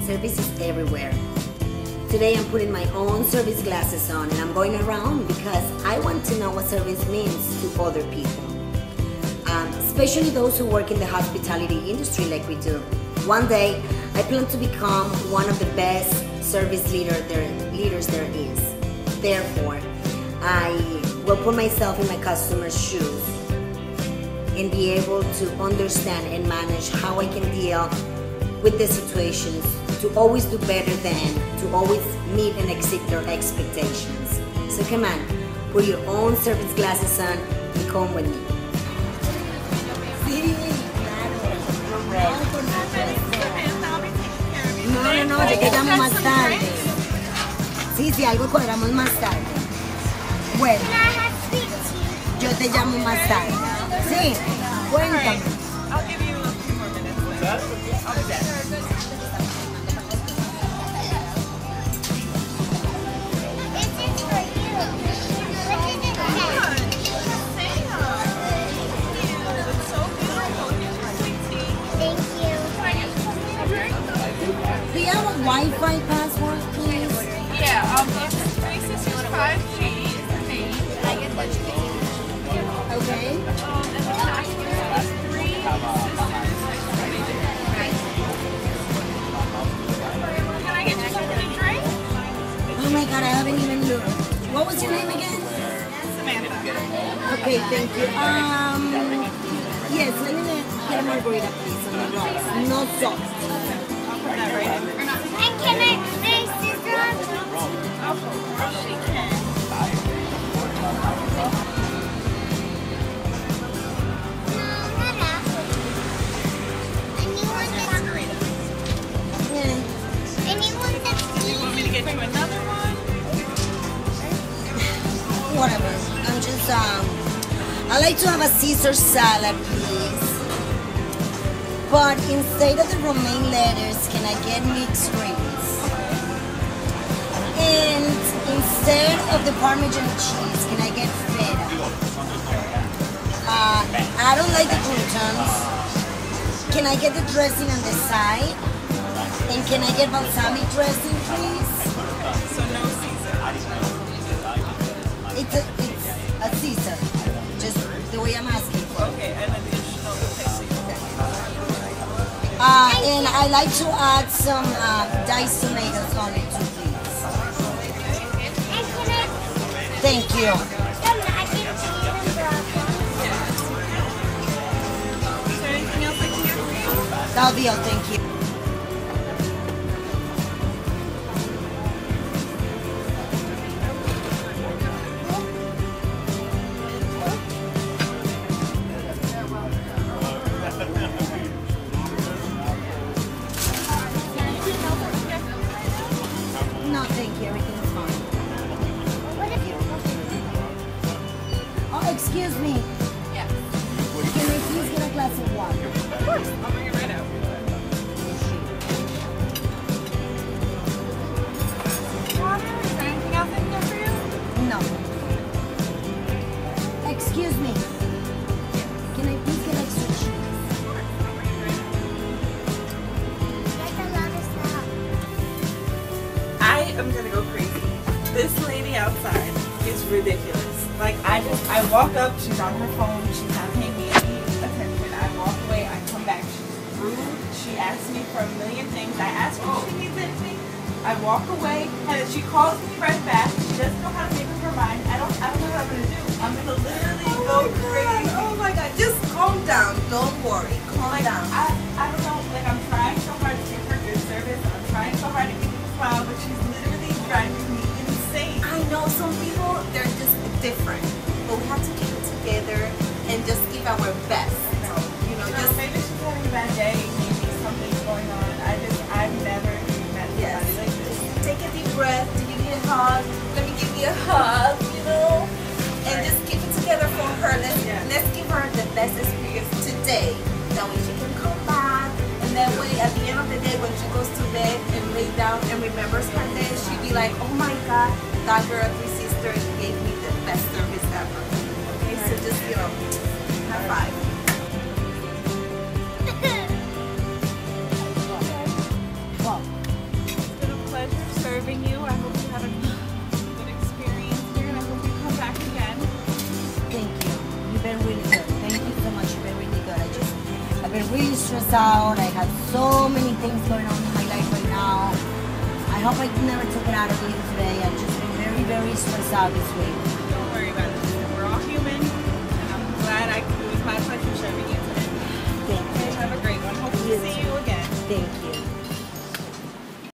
service is everywhere. Today I'm putting my own service glasses on and I'm going around because I want to know what service means to other people. Especially those who work in the hospitality industry like we do. One day, I plan to become one of the best service leaders there is. Therefore, I will put myself in my customer's shoes and be able to understand and manage how I can deal with the situations, to always do better than, to always meet and exceed their expectations. So come on, put your own service glasses on and come with me. Sí, claro. No, yo te llamo más tarde. Sí, si algo cuadramos más tarde. Bueno, yo te llamo más tarde. Sí, cuéntame. I'll give you a few more minutes. I'll be back. Do you have a Wi-Fi password, please? Yeah, it's 3665G. Okay. And the password is 3 Can I get you something to drink? Oh my God, I haven't even looked. What was your name again? Samantha. Okay, thank you. Yes, let me get a margarita, please, on the rocks. No sauce. I'll put that right in there. And can I finish this one? Of course she can. Do you want me to get you another one? Whatever. I'm just, I like to have a Caesar salad, please. But instead of the romaine lettuce, can I get mixed greens? And instead of the Parmesan cheese, can I get feta? I don't like the croutons. Can I get the dressing on the side? And can I get balsamic dressing, please? So no Caesar. It's a Caesar, just the way I'm asking for. Okay, and additional pepsi. And I like to add some diced tomatoes on it too, please. Thank you. Is there anything else I can get for you? That'll be all, thank you. No, thank you. Everything's fine. Oh, excuse me. Yes. Can I please get a glass of water? Of course. I'll bring it right out. Is there anything else I can get for you? No. Excuse me. Can I please get extra cheese? I am gonna go crazy. This lady outside is ridiculous. Like I walk up, she's on her phone, she's not paying me any attention. I walk away, I come back, she's rude. She asks me for a million things. I ask her if she needs anything. I walk away, and then she calls me right back. She doesn't know how to make up her mind. I don't know what I'm gonna do. I'm gonna literally go crazy. Oh my God, just calm down. Don't worry. Calm down. I don't know, like I'm trying so hard to give her good service. I'm trying so hard to give her a smile, but she's literally driving me insane. I know some people, they're just different. But we have to keep it together and just give our best. You know, just Maybe she's having a bad day, maybe something's going on. I've never met somebody like this. take a deep breath. Do you need a hug? Let me give you a hug, you know? And just keep it together for her. Let's give her the best experience today. That way she can come back. And that way at the end of the day when she goes to bed and lay down and remembers her day, she'll be like, oh my God, that girl, 3 Sisters gave me the best service ever. Okay, so just, you know, high five. Well, having you. I hope you have a good experience here, and I hope you come back again. Thank you. You've been really good. Thank you so much. You've been really good. I've been really stressed out. I have so many things going on in my life right now. I hope I never took it out of you today. I've just been very, very stressed out this week.